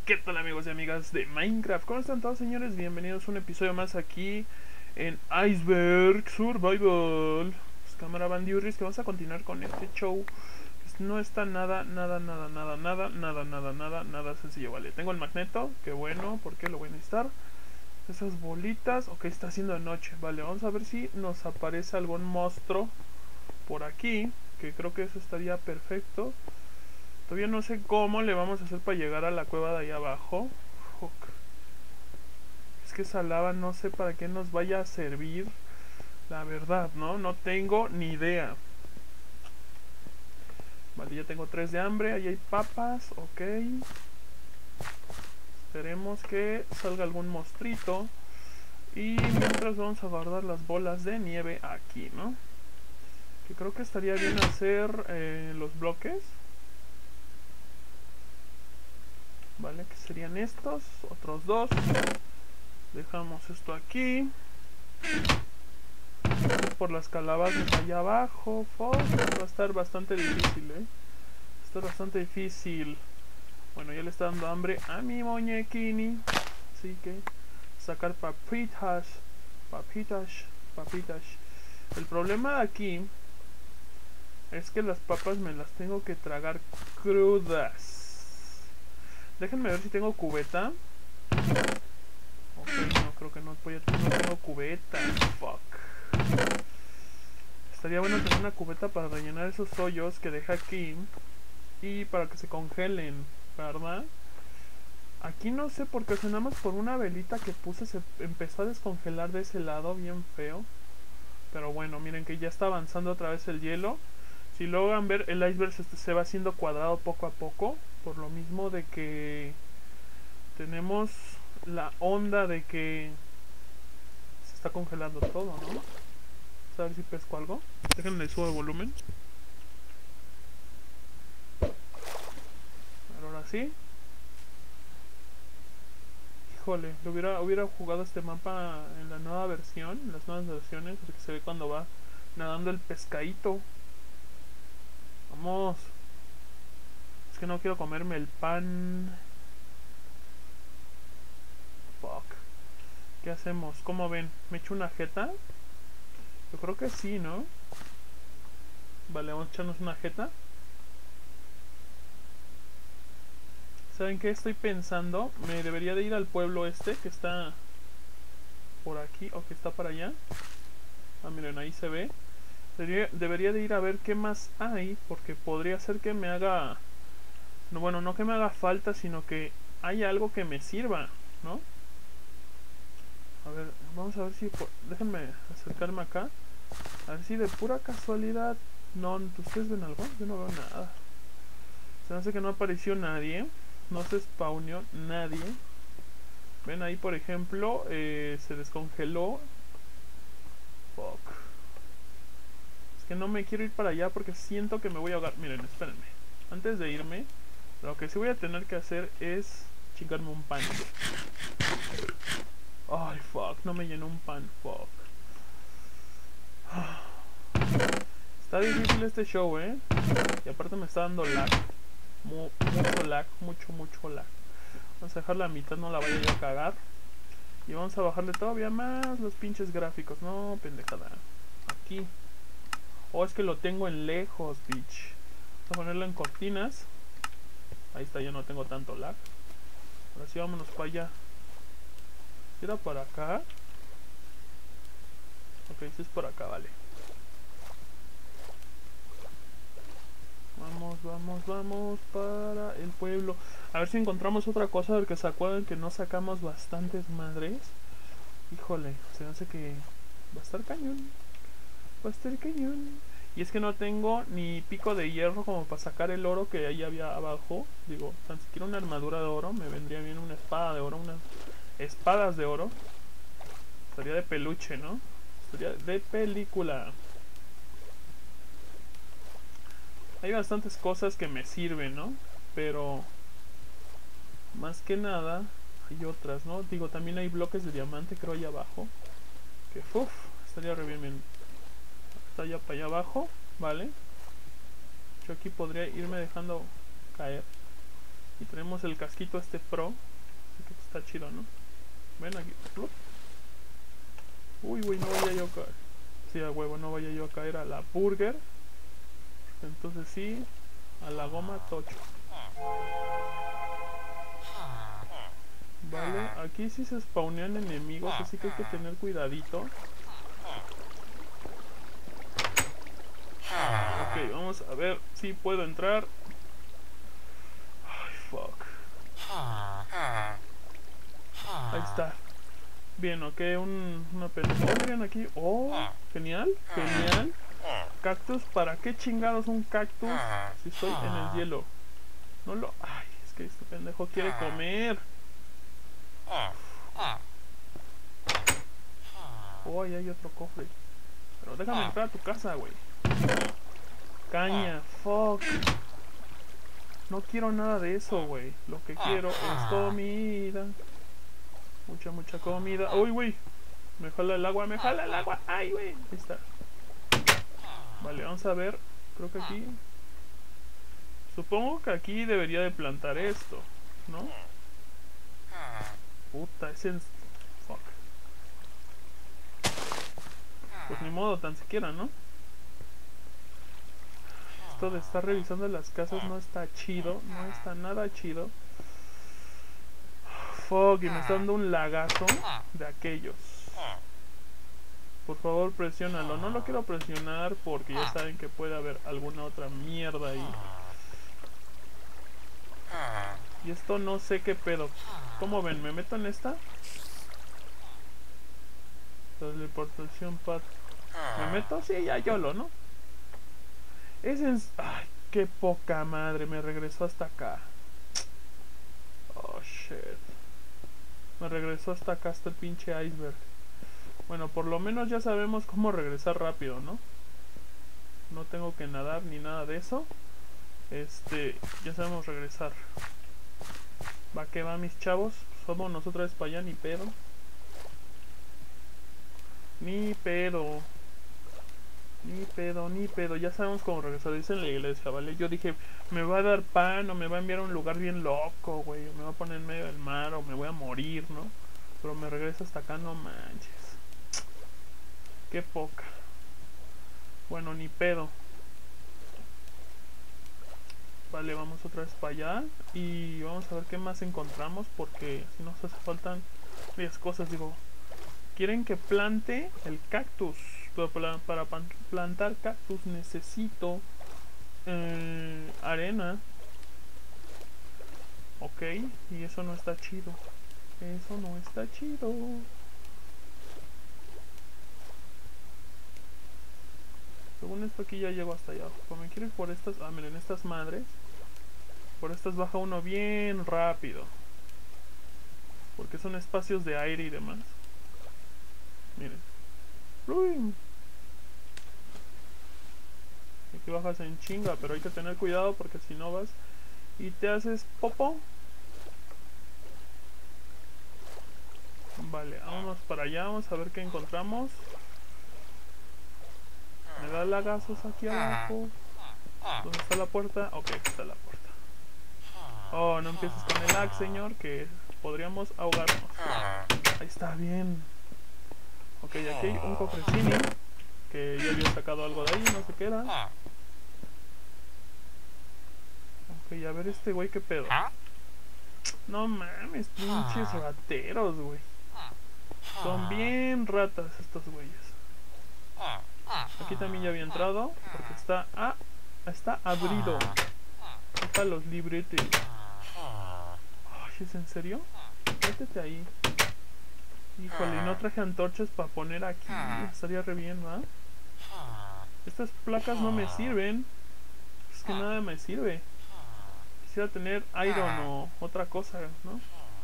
¿Qué tal, amigos y amigas de Minecraft? ¿Cómo están todos, señores? Bienvenidos a un episodio más aquí en Iceberg Survival. Pues, cámara bandiurris, que vamos a continuar con este show. Pues, no está nada sencillo. Vale, tengo el magneto, que bueno, porque lo voy a necesitar. Esas bolitas, ok, está haciendo de noche. Vale, vamos a ver si nos aparece algún monstruo por aquí, que creo que eso estaría perfecto. Todavía no sé cómo le vamos a hacer para llegar a la cueva de ahí abajo. Fuck. Es que esa lava no sé para qué nos vaya a servir. La verdad, ¿no? No tengo ni idea. Vale, ya tengo 3 de hambre. Ahí hay papas, ok. Esperemos que salga algún monstruito. Y mientras vamos a guardar las bolas de nieve aquí, ¿no? Que creo que estaría bien hacer los bloques. Vale, que serían estos. Otros dos. Dejamos esto aquí. Por las calabazas allá abajo. Fuck, va a estar bastante difícil, Va a estar bastante difícil. Bueno, ya le está dando hambre a mi muñequini. Así que sacar papitas. Papitas. El problema de aquí es que las papas me las tengo que tragar crudas. Déjenme ver si tengo cubeta. Ok, no, creo que no tengo cubeta. Fuck. Estaría bueno tener una cubeta para rellenar esos hoyos que deja aquí. Y para que se congelen, ¿verdad? Aquí no sé por qué, nada más por una velita que puse se empezó a descongelar de ese lado, bien feo. Pero bueno, miren que ya está avanzando otra vez el hielo. Si logran ver, el iceberg se va haciendo cuadrado poco a poco. Por lo mismo de que tenemos la onda de que se está congelando todo, ¿no? Vamos a ver si pesco algo. Déjenme subo el volumen. Ahora sí. Híjole, hubiera jugado este mapa en la nueva versión, en las nuevas versiones, porque se ve cuando va nadando el pescadito. Vamos. Es que no quiero comerme el pan. Fuck. ¿Qué hacemos? ¿Cómo ven? ¿Me echo una jeta? Yo creo que sí, ¿no? Vale, vamos a echarnos una jeta. ¿Saben qué estoy pensando? Me debería de ir al pueblo este que está por aquí o que está para allá. Ah, miren, ahí se ve. Debería de ir a ver qué más hay, porque podría ser que me haga... No, bueno, no que me haga falta, sino que hay algo que me sirva, ¿no? A ver, vamos a ver si... Déjenme acercarme acá. A ver si de pura casualidad... No, ¿ustedes ven algo? Yo no veo nada. Se me hace que no apareció nadie. No se spawneó nadie. Ven ahí, por ejemplo, se descongeló. Fuck. Es que no me quiero ir para allá porque siento que me voy a ahogar. Miren, espérenme. Antes de irme, lo que sí voy a tener que hacer es chingarme un pan. Ay, fuck, no me llenó un pan. Fuck. Está difícil este show, Y aparte me está dando lag. Mucho lag, mucho lag. Vamos a dejar la mitad, no la vaya yo a cagar. Y vamos a bajarle todavía más los pinches gráficos. No, pendejada. Aquí. Oh, es que lo tengo en lejos, bitch. Vamos a ponerlo en cortinas. Ahí está, ya no tengo tanto lag. Ahora sí, vámonos para allá. ¿Si era por acá? Ok, si es por acá, vale. Vamos para el pueblo. A ver si encontramos otra cosa, porque se acuerdan que no sacamos bastantes madres. Híjole, se me hace que va a estar cañón. Va a estar cañón. Y es que no tengo ni pico de hierro como para sacar el oro que ahí había abajo. Digo, tan siquiera una armadura de oro. Me vendría bien una espada de oro, unas espadas de oro. Estaría de peluche, ¿no? Estaría de película. Hay bastantes cosas que me sirven, ¿no? Pero más que nada hay otras, ¿no? Digo, también hay bloques de diamante, creo, ahí abajo. Que, uff, estaría re bien. Está allá para allá abajo, ¿vale? Yo aquí podría irme dejando caer. Y tenemos el casquito este pro. Así que está chido, ¿no? Ven aquí. Uy, güey, no vaya yo a caer. Sí, a huevo, no vaya yo a caer a la burger. Entonces sí, a la goma tocho. Vale, aquí sí se spawnean enemigos, así que hay que tener cuidadito. Ok, vamos a ver si puedo entrar. Ay, fuck. Ahí está. Bien, ok, una pelota. Oh, miren aquí. Oh, genial, genial. Cactus, ¿para qué chingados un cactus si estoy en el hielo? No lo... Ay, es que este pendejo quiere comer. Oh, ahí hay otro cofre. Pero déjame entrar a tu casa, güey. Caña, fuck. No quiero nada de eso, güey. Lo que quiero es comida. Mucha comida. Uy, güey. Me jala el agua, me jala el agua. Ay, güey. Ahí está. Vale, vamos a ver. Creo que aquí... Supongo que aquí debería de plantar esto, ¿no? Puta, ese... Fuck. Pues ni modo, tan siquiera, ¿no? Esto de estar revisando las casas no está chido. No está nada chido. Fuck, y me está dando un lagazo de aquellos. Por favor, presiónalo. No lo quiero presionar porque ya saben que puede haber alguna otra mierda ahí. Y esto no sé qué pedo. ¿Cómo ven? ¿Me meto en esta? Teleportación pad. ¿Me meto? Sí, ya YOLO, ¿no? Ay, qué poca madre. Me regresó hasta acá. Oh, shit. Me regresó hasta acá, hasta el pinche iceberg. Bueno, por lo menos ya sabemos cómo regresar rápido, ¿no? No tengo que nadar ni nada de eso. Ya sabemos regresar. Va que va, mis chavos. Somos nosotros para allá, ni pedo. Ni pedo. Ni pedo, ni pedo. Ya sabemos cómo regresar. Dice en la iglesia, ¿vale? Yo dije, me va a dar pan o me va a enviar a un lugar bien loco, güey. O me va a poner en medio del mar o me voy a morir, ¿no? Pero me regresa hasta acá, no manches. Qué poca. Bueno, ni pedo. Vale, vamos otra vez para allá. Y vamos a ver qué más encontramos. Porque si nos hace faltan varias cosas. Digo, quieren que plante el cactus. Pero para plantar cactus necesito arena. Ok, y eso no está chido. Eso no está chido. Según esto aquí ya llego hasta allá. Como me quiero ir por estas... Ah, miren, estas madres. Por estas baja uno bien rápido. Porque son espacios de aire y demás. Miren. ¡Uy! Aquí bajas en chinga, pero hay que tener cuidado porque si no vas y te haces popo. Vale, vámonos para allá, vamos a ver qué encontramos. Me da lagazos aquí abajo. ¿Dónde está la puerta? Ok, aquí está la puerta. Oh, no empieces con el lag, señor, que podríamos ahogarnos. Ahí está, bien. Ok, aquí hay un cofrecini, que yo había sacado algo de ahí, no sé qué era. Ok, a ver este güey, qué pedo. No mames, pinches rateros, güey. Son bien ratas estos güeyes. Aquí también ya había entrado, porque está abrido. Para los libretes. Ay, ¿es en serio? Métete ahí. Híjole, no traje antorchas para poner aquí. Estaría re bien, ¿va? Estas placas no me sirven. Es que nada me sirve. Quisiera tener iron o otra cosa, ¿no?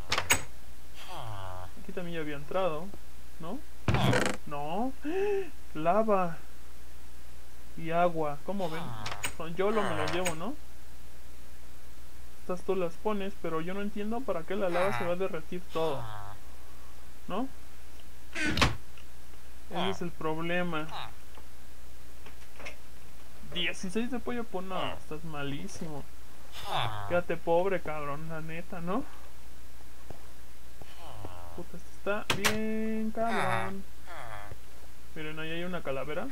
Aquí también ya había entrado, ¿no? No. Lava. Y agua. ¿Cómo ven? Son YOLO, me las llevo, ¿no? Estas tú las pones, pero yo no entiendo para qué la lava se va a derretir todo, ¿no? Ese es el problema. 16 de pollo, pues no, estás malísimo. Quédate pobre, cabrón, la neta, ¿no? Puta, este está bien, cabrón. Miren, ahí hay una calavera.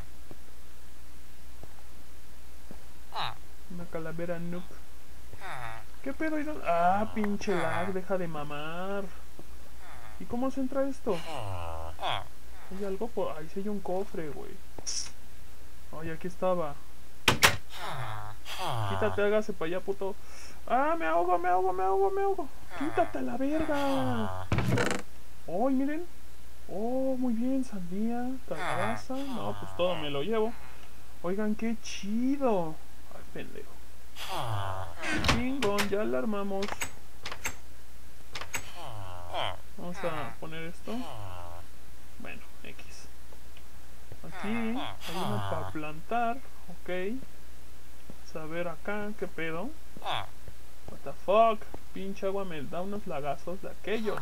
Una calavera noob. ¿Qué pedo? Ah, pinche lag, deja de mamar. ¿Y cómo se entra esto? ¿Hay algo por ahí? Sí hay un cofre, güey. Ay, aquí estaba. Quítate, hágase para allá, puto. Ah, me ahogo, me ahogo, me ahogo, me ahogo. Quítate la verga. Ay, miren. Oh, muy bien, sandía, calabaza. No, pues todo me lo llevo. Oigan, qué chido. Ay, pendejo. Chingón, ya la armamos. Vamos a poner esto. Bueno, X. Aquí hay una para plantar. Ok. Saber acá, qué pedo. What the fuck. Pinche agua me da unos lagazos de aquellos.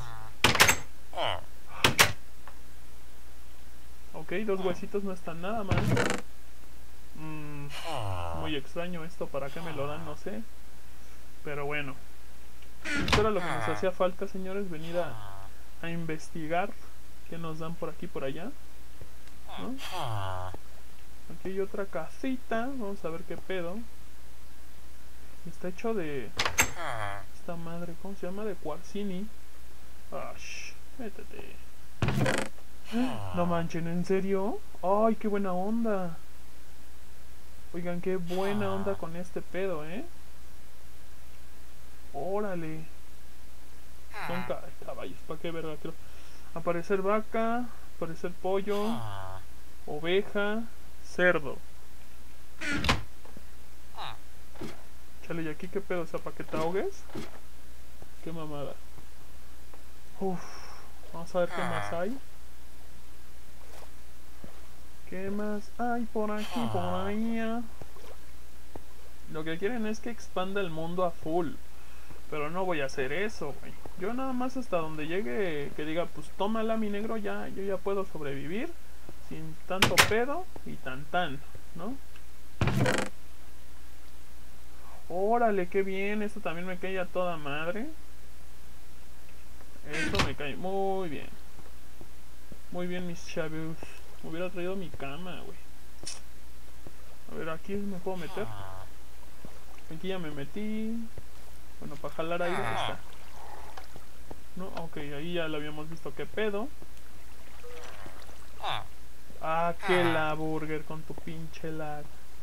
Ok, 2 huesitos no están nada mal. Muy extraño esto, ¿para qué me lo dan? No sé. Pero bueno. Esto era lo que nos hacía falta, señores. Venir a investigar qué nos dan por aquí y por allá, ¿no? Aquí hay otra casita. Vamos a ver qué pedo. Está hecho de... esta madre, ¿cómo se llama? De Quarcini. Ash, métete. No manchen, ¿en serio? Ay, qué buena onda. Oigan, qué buena onda con este pedo, ¿eh? Órale. Son caballos, ¿para qué verga? Quiero aparecer vaca, aparecer pollo, oveja, cerdo. Chale, ¿y aquí qué pedo? O sea, ¿para que te ahogues? Qué mamada. Uf, vamos a ver qué más hay. ¿Qué más hay por aquí, por ahí? Lo que quieren es que expanda el mundo a full. Pero no voy a hacer eso, güey. Yo nada más hasta donde llegue, que diga, pues tómala, mi negro, ya, yo ya puedo sobrevivir. Sin tanto pedo y tan, ¿no? Órale, qué bien. Esto también me cae a toda madre. Esto me cae muy bien. Muy bien, mis chavos. Me hubiera traído mi cama, güey. A ver, aquí me puedo meter. Aquí ya me metí. Bueno, para jalar aire está. No, ok, ahí ya lo habíamos visto. ¿Qué pedo? Ah, que la burger con tu pinche lag.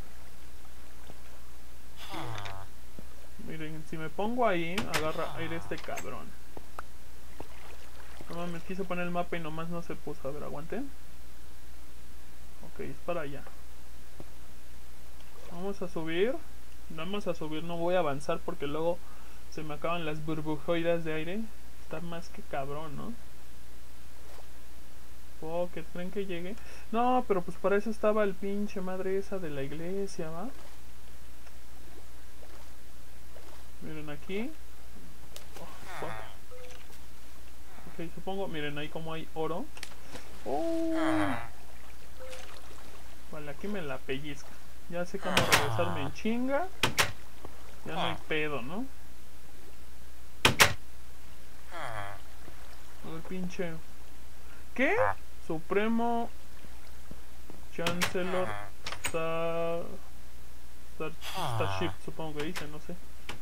Miren, si me pongo ahí, agarra aire este cabrón. No mames, quise poner el mapa y nomás no se puso. A ver, aguanten. Ok, es para allá. Vamos a subir. Vamos a subir, no voy a avanzar porque luego se me acaban las burbujoidas de aire. Está más que cabrón, ¿no? Oh, que creen que llegue. No, pero pues para eso estaba el pinche madre esa de la iglesia, ¿va? Miren aquí. Oh, fuck. Ok, supongo, miren ahí como hay oro. Oh. Vale, aquí me la pellizca. Ya sé cómo regresarme en chinga. Ya no hay pedo, ¿no? A ver, pinche. ¿Qué? Supremo Chancellor Starship, supongo que dice, no sé.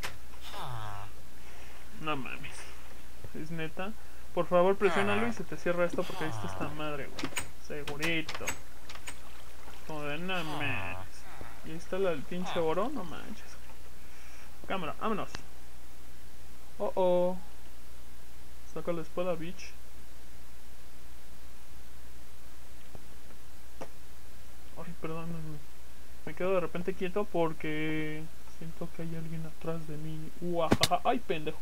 No mames. Es neta. Por favor, presiónalo y se te cierra esto porque esto está madre, güey. Segurito. Como de no mames. Y ahí está el pinche oro, no manches. Cámara, vámonos. Oh, oh. Saca la espada, bitch. Ay, perdón. Me quedo de repente quieto porque siento que hay alguien atrás de mí. Uajaja. Ay, pendejo.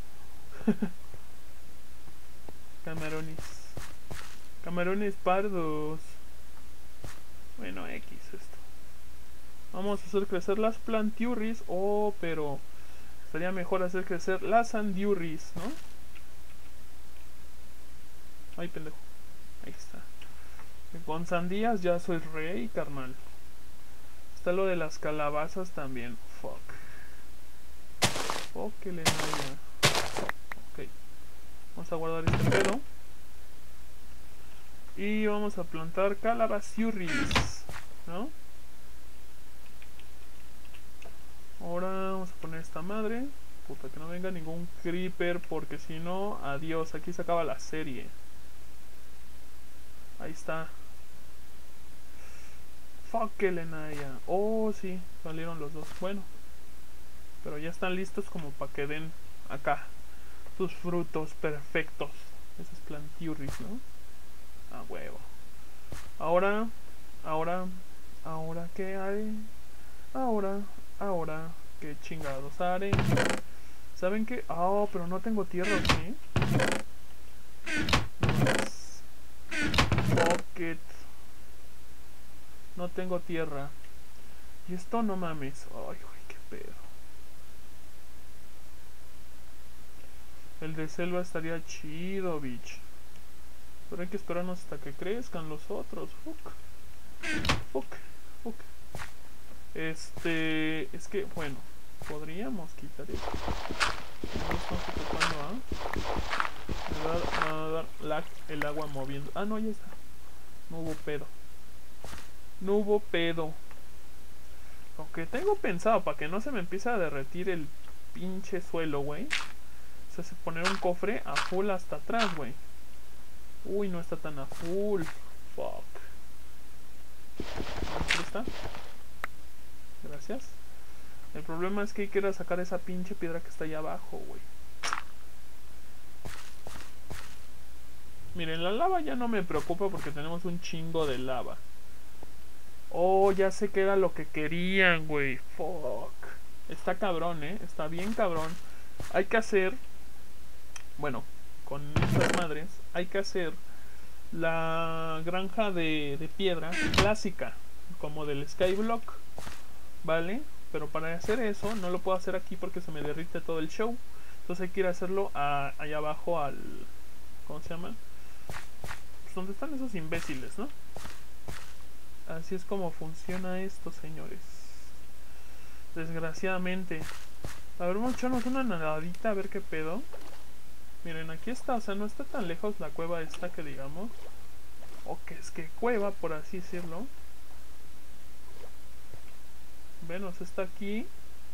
Camarones. Camarones pardos. Bueno, X esto. Vamos a hacer crecer las plantiurris. Oh, pero estaría mejor hacer crecer las sandiurris, ¿no? Ay, pendejo. Ahí está. Con sandías ya soy rey, carnal. Está lo de las calabazas también. Fuck. Oh, que le vaya. Ok. Vamos a guardar este pedo. Y vamos a plantar calabaciurris, ¿no? Ahora vamos a poner esta madre. Puta, que no venga ningún creeper, porque si no, adiós, aquí se acaba la serie. Ahí está. Fuck que Lenaya. Oh, sí, salieron los dos. Bueno, pero ya están listos como para que den acá sus frutos perfectos. Esos plantiurris, ¿no? Ah, huevo. Ahora, ahora, ¿qué hay? Ahora, ¿qué chingados haré? ¿Saben qué? Oh, pero no tengo tierra, ¿sí? Fuck it. No tengo tierra. Y esto no mames. Ay, güey, qué pedo. El de selva estaría chido, bitch. Pero hay que esperarnos hasta que crezcan los otros. Fuck. Es que, bueno, podríamos quitar esto. No estamos ocupando, me va a dar lag el agua moviendo. Ah, no, ya está. No hubo pedo. Lo que tengo pensado, para que no se me empiece a derretir el pinche suelo, güey, es poner un cofre a full hasta atrás, güey. Uy, no está tan a full. Fuck. ¿Dónde está? Gracias. El problema es que hay que ir a sacar esa pinche piedra que está allá abajo, güey. Miren, la lava ya no me preocupa porque tenemos un chingo de lava. Oh, ya sé que era lo que querían, güey. Fuck. Está cabrón, está bien cabrón. Hay que hacer... Bueno, con estas madres hay que hacer la granja de piedra clásica, como del Skyblock, ¿vale? Pero para hacer eso no lo puedo hacer aquí porque se me derrite todo el show. Entonces hay que ir a hacerlo allá abajo al... ¿Cómo se llama? Pues donde están esos imbéciles, ¿no? Así es como funciona esto, señores. Desgraciadamente. A ver, vamos a echarnos una nadadita a ver qué pedo. Miren, aquí está, o sea, no está tan lejos la cueva esta que digamos. O que es que cueva, por así decirlo. Ven, o sea, está aquí.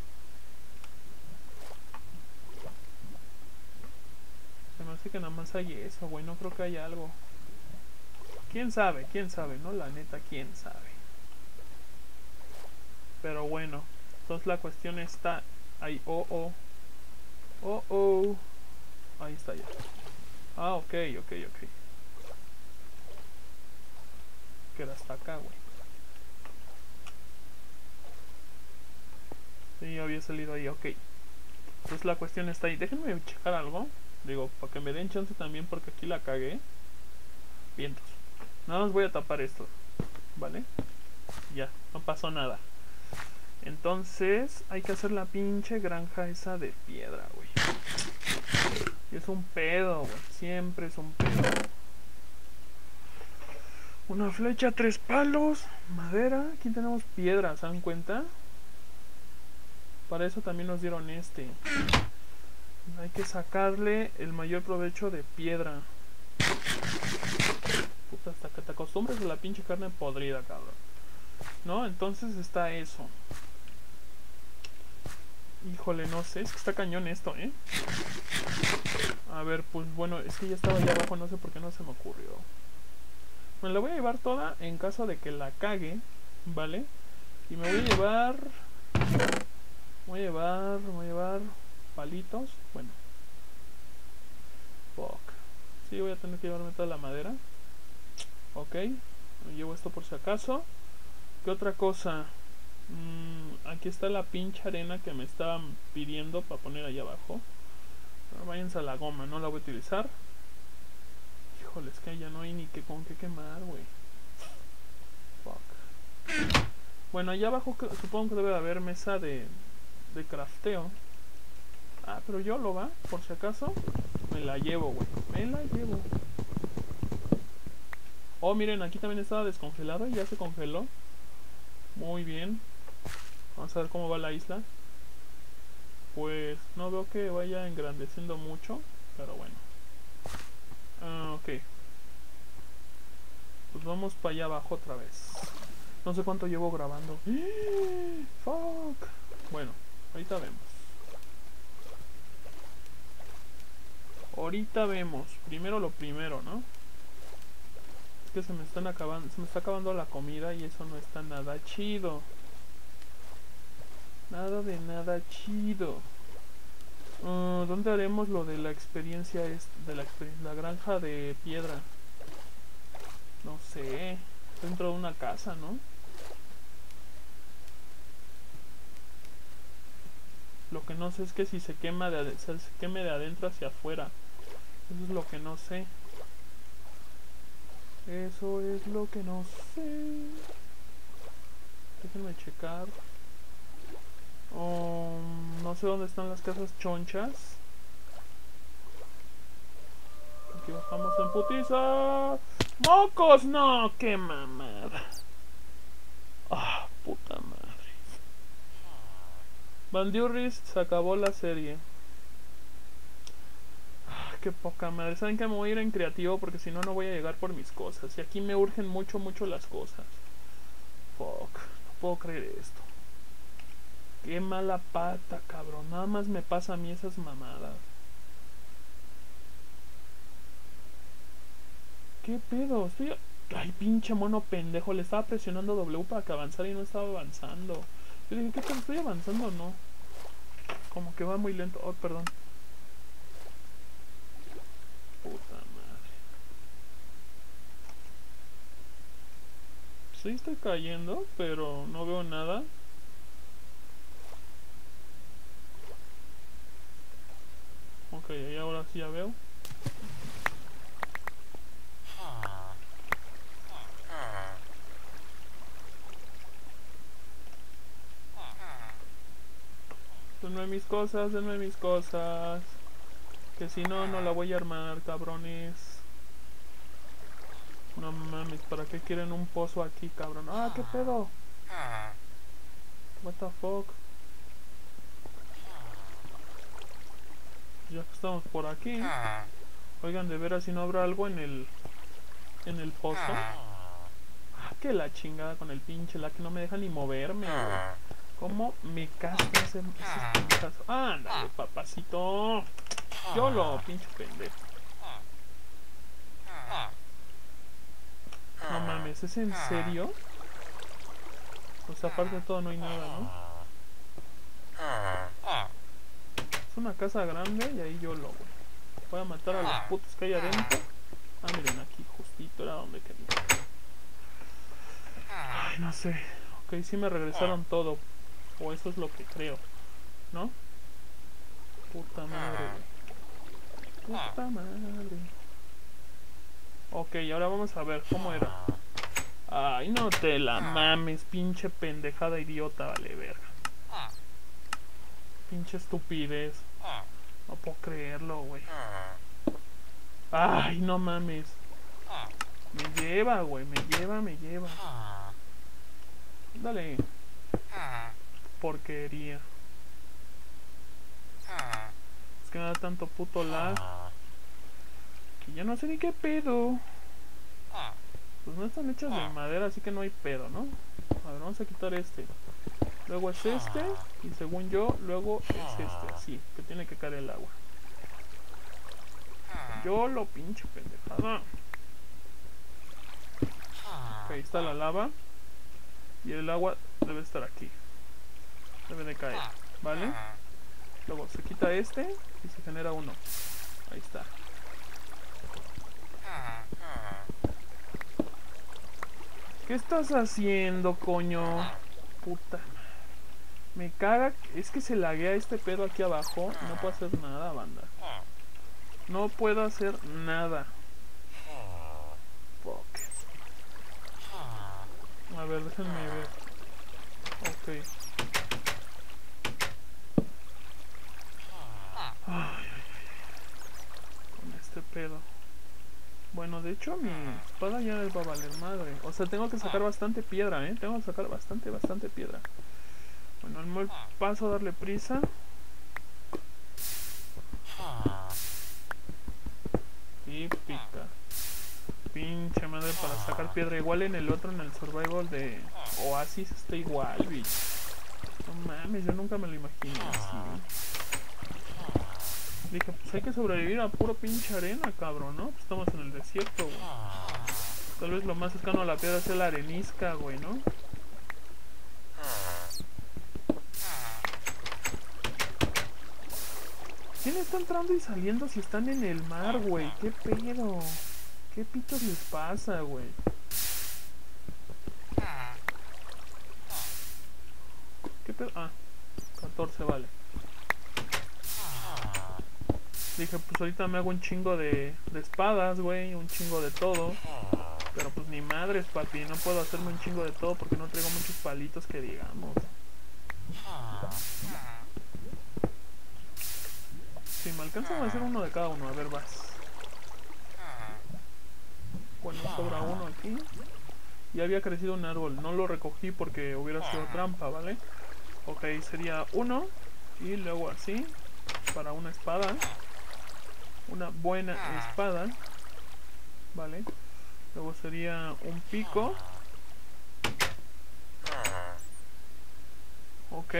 Se me hace que nada más hay eso, güey, no creo que haya algo. ¿Quién sabe, no? La neta, quién sabe. Pero bueno, entonces la cuestión está ahí. Oh. Ahí está ya. Ah, ok. Queda hasta acá, güey. Sí, había salido ahí, ok. Entonces la cuestión está ahí. Déjenme checar algo. Digo, para que me den chance también porque aquí la cagué. Vientos. Nada más voy a tapar esto. ¿Vale? Ya, no pasó nada. Entonces hay que hacer la pinche granja esa de piedra, güey. Y es un pedo, güey. Siempre es un pedo. Una flecha, 3 palos, madera. Aquí tenemos piedra, ¿se dan cuenta? Para eso también nos dieron este. Hay que sacarle el mayor provecho de piedra. Puta, hasta que te acostumbres a la pinche carne podrida, cabrón. ¿No? Entonces está eso. Híjole, no sé, es que está cañón esto, ¿eh? A ver, pues bueno, es que ya estaba allá abajo, no sé por qué no se me ocurrió. Me la voy a llevar toda en caso de que la cague, ¿vale? Y me voy a llevar... Voy a llevar palitos. Bueno. Fuck. Sí, voy a tener que llevarme toda la madera. Ok. Me llevo esto por si acaso. ¿Qué otra cosa? Aquí está la pinche arena que me estaban pidiendo para poner allá abajo. Pero váyanse a la goma, no la voy a utilizar. Híjole, es que ya no hay ni que con qué quemar, güey. Fuck. Bueno, allá abajo supongo que debe de haber mesa de crafteo. Ah, pero yo lo va, por si acaso. Me la llevo, güey. Me la llevo. Oh, miren, aquí también estaba descongelado y ya se congeló. Muy bien. Vamos a ver cómo va la isla. pues no veo que vaya engrandeciendo mucho, pero bueno. Ok. Pues vamos para allá abajo otra vez. No sé cuánto llevo grabando. Fuck. Bueno, ahorita vemos. Ahorita vemos. Primero lo primero, ¿no? Es que se me está acabando la comida y eso no está nada chido. Nada de nada chido. ¿Dónde haremos lo de la experiencia la granja de piedra? No sé. Dentro de una casa, ¿no? Lo que no sé es que si se quema se queme de adentro hacia afuera. Eso es lo que no sé. Eso es lo que no sé. Déjenme checar. No sé dónde están las casas chonchas. Aquí bajamos en putiza. ¡Mocos! ¡No! ¡Qué mamada! ¡Ah, puta madre! Bandiurris se acabó la serie. Ah, qué poca madre. ¿Saben que me voy a ir en creativo? Porque si no, no voy a llegar por mis cosas. Y aquí me urgen mucho, mucho las cosas. Fuck. No puedo creer esto. Qué mala pata, cabrón. Nada más me pasa a mí esas mamadas. ¿Qué pedo? Estoy... Ay, pinche mono pendejo. Le estaba presionando W para que avanzara y no estaba avanzando. Yo dije, ¿qué pedo? ¿Estoy avanzando o no? Como que va muy lento. Oh, perdón. Puta madre. Sí estoy cayendo, pero no veo nada. Ok, y ahora sí ya veo. Denme mis cosas, denme mis cosas. Que si no, no la voy a armar, cabrones. No mames, ¿para qué quieren un pozo aquí, cabrón? Ah, ¿qué pedo? What the fuck? Ya que estamos por aquí. Oigan, de veras, si no habrá algo en el pozo. Ah, que la chingada con el pinche la que no me deja ni moverme, güey. ¿Cómo me casca ese pinchazo? Ándale, papacito. Yo lo pinche pendejo. No mames, ¿es en serio? O sea, aparte de todo no hay nada, ¿no? Es una casa grande y ahí yo lo voy a matar a los putos que hay adentro. Ah, miren, aquí justito era donde quería. Ay, no sé. Ok, sí me regresaron todo. O eso es lo que creo, ¿no? Puta madre, güey. Puta madre. Ok, ahora vamos a ver cómo era. Ay, no te la mames, pinche pendejada idiota, vale verga. Pinche estupidez. No puedo creerlo, güey. Ay, no mames. Me lleva, güey, me lleva. Dale. Porquería. Es que me da tanto puto lag que ya no sé ni qué pedo. Pues no están hechos de madera, así que no hay pedo, ¿no? A ver, vamos a quitar este. Luego es este. Y según yo, luego es este. Así, que tiene que caer el agua. Yo lo pinche pendejada. Ok, ahí está la lava. Y el agua debe estar aquí. Debe de caer, ¿vale? Luego se quita este y se genera uno. Ahí está. ¿Qué estás haciendo, coño? Puta. Me caga. Es que se laguea este pedo aquí abajo. Y no puedo hacer nada, banda. No puedo hacer nada. Fuck. A ver, déjenme ver. Ok. Ay, con este pedo. Bueno, de hecho mi espada ya va a valer madre. O sea, tengo que sacar bastante piedra, ¿eh? Tengo que sacar bastante piedra. Bueno, al paso a darle prisa. madre para sacar piedra. Igual en el otro, en el survival de Oasis, está igual, bitch. No mames, yo nunca me lo imaginé así. Dije, pues hay que sobrevivir a puro pinche arena, cabrón, ¿no? Pues estamos en el desierto, güey. Tal vez lo más cercano a la piedra sea la arenisca, güey, ¿no? ¿Quién está entrando y saliendo si están en el mar, güey? ¿Qué pedo? ¿Qué pitos les pasa, güey? ¿Qué pedo? Ah, 14, vale. Dije, pues ahorita me hago un chingo de espadas, güey, un chingo de todo. Pero pues ni madres, papi, no puedo hacerme un chingo de todo porque no traigo muchos palitos que digamos. Si me alcanzan a hacer uno de cada uno, a ver, vas. Bueno, sobra uno aquí. Ya había crecido un árbol, no lo recogí porque hubiera sido trampa, ¿vale? Ok, sería uno. Y luego así, para una espada. Una buena espada. Vale. Luego sería un pico. Ok.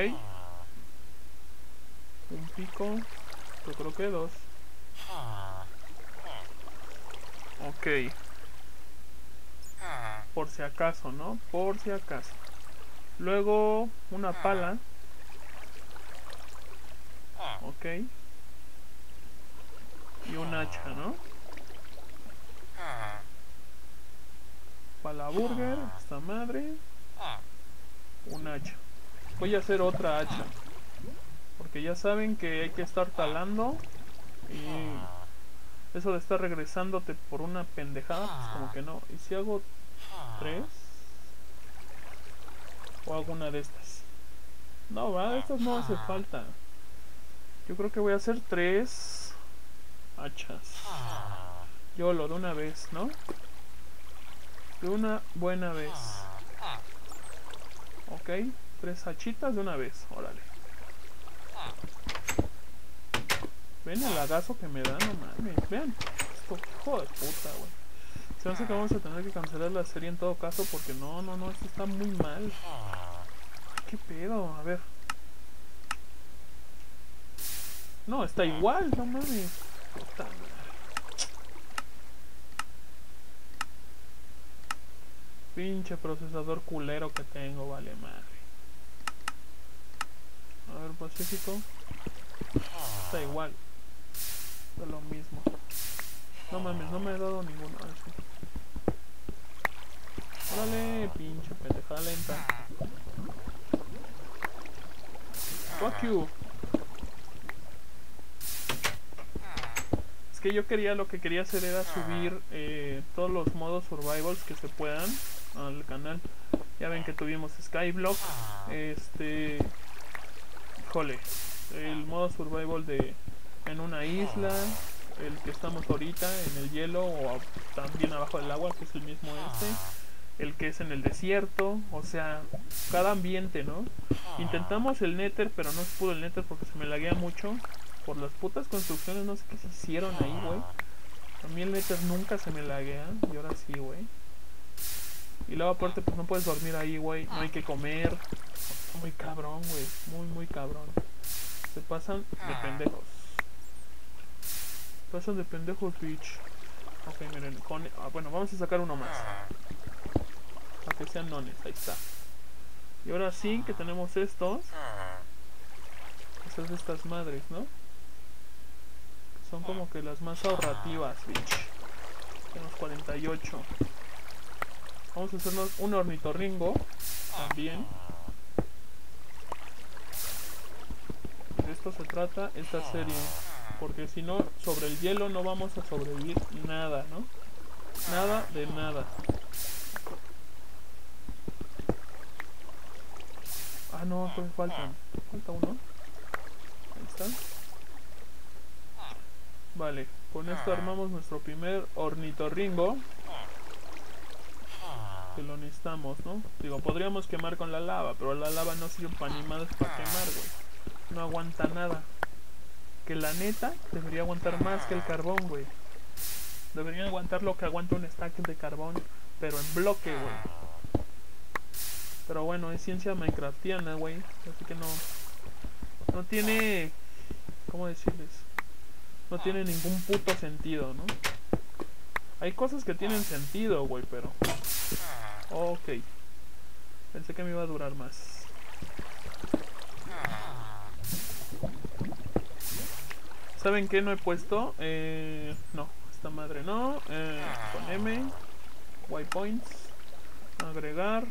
Un pico. Yo creo que 2. Ok. Por si acaso, ¿no? Por si acaso. Luego una pala. Ok. Y un hacha, ¿no? Pala burger, esta madre. Un hacha. Voy a hacer otra hacha. Porque ya saben que hay que estar talando. Y eso de estar regresándote por una pendejada, pues como que no. ¿Y si hago 3? ¿O hago una de estas? No, va, de estas no hace falta. Yo creo que voy a hacer 3 hachas. Yo lo de una vez, ¿no? De una buena vez. Ok, 3 hachitas de una vez, órale. Ven el lagazo que me da, no mames. Vean, esto, hijo de puta, güey. Se me hace que vamos a tener que cancelar la serie en todo caso porque no, esto está muy mal. ¿Qué pedo? A ver. No, está igual, no mames. Puta madre. Pinche procesador culero que tengo, vale madre. A ver, Pacífico. Está igual. Es lo mismo. No mames, no me he dado ninguno. Ah, sí. Órale, pinche pendejada lenta. Fuck you. Es que yo quería, lo que quería hacer era subir todos los modos survivals que se puedan al canal. Ya ven que tuvimos Skyblock, híjole, el modo survival de en una isla, el que estamos ahorita en el hielo o también abajo del agua, que es el mismo el que es en el desierto, o sea, cada ambiente, ¿no? Intentamos el Nether, pero no se pudo el Nether porque se me laguea mucho por las putas construcciones, no sé qué se hicieron ahí, güey. A mí el Nether nunca se me laguea y ahora sí, güey. Y luego aparte pues no puedes dormir ahí, güey, no hay que comer. Está muy cabrón, güey, muy cabrón. Se pasan de pendejos. Pasan de pendejos, bitch. Ok, miren, bueno, vamos a sacar uno más. Para que sean nones, ahí está. Y ahora sí que tenemos estos. Estas madres, ¿no? Son como que las más ahorrativas, bitch. Tenemos 48. Vamos a hacernos un ornitorrinco también. De esto se trata esta serie. Porque si no, sobre el hielo no vamos a sobrevivir nada, ¿no? Nada de nada. Ah, no, pues faltan. Falta uno. Ahí está. Vale, con esto armamos nuestro primer ornitorrinco. Que lo necesitamos, ¿no? Digo, podríamos quemar con la lava, pero la lava no sirve para ni más para quemar, güey. No aguanta nada. Que la neta debería aguantar más que el carbón, güey. Deberían aguantar lo que aguanta un stack de carbón. pero en bloque, güey. Pero bueno, es ciencia minecraftiana, güey. Así que no tiene, ¿cómo decirles? No tiene ningún puto sentido, ¿no? Hay cosas que tienen sentido, güey, pero... Ok. Pensé que me iba a durar más. ¿Saben qué no he puesto? No, esta madre no. Con M. Waypoints. Agregar.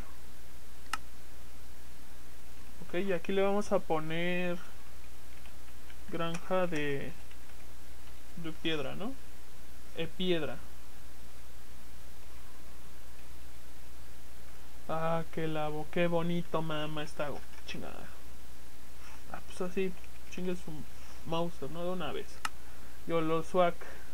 Ok, y aquí le vamos a poner... granja de piedra, ¿no? Piedra. Ah, qué bonito, mamá, está chingada. Ah, pues así, chingue su Mauser, ¿no? De una vez. YOLO swag.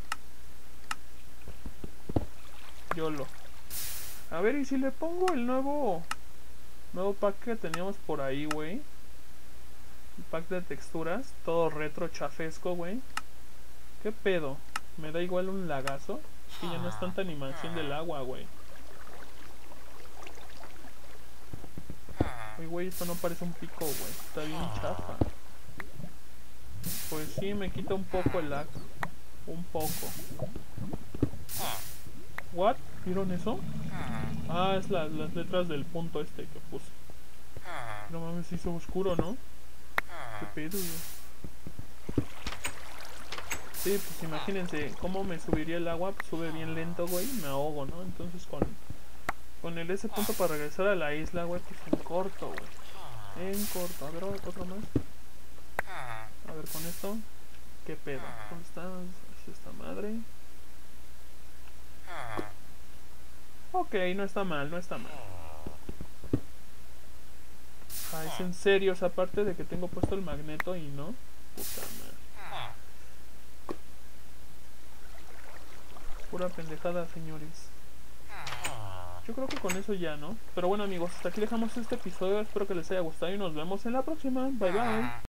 YOLO. A ver, y si le pongo el nuevo pack que teníamos por ahí, güey. El pack de texturas, todo retro chafesco, güey. ¿Qué pedo? Me da igual un lagazo. Es que ya no es tanta animación del agua, güey. Uy, güey, esto no parece un pico, güey. Está bien chafa. Pues sí, me quita un poco el lag. Un poco. ¿What? ¿Vieron eso? Ah, es las letras del punto este que puse. No mames, se hizo oscuro, ¿no? ¿Qué pedo, güey? Sí, pues imagínense cómo me subiría el agua. Pues sube bien lento, güey. Me ahogo, ¿no? Entonces con el ese punto para regresar a la isla, güey, pues en corto, güey. En corto. A ver, otro más. A ver, con esto. ¿Qué pedo? ¿Dónde está? Esta madre. Ok, no está mal, no está mal. Ah, es en serio, o sea, aparte de que tengo puesto el magneto y no. Puta madre. Pura pendejada, señores. Yo creo que con eso ya, ¿no? Pero bueno, amigos, hasta aquí dejamos este episodio. Espero que les haya gustado y nos vemos en la próxima. Bye, bye.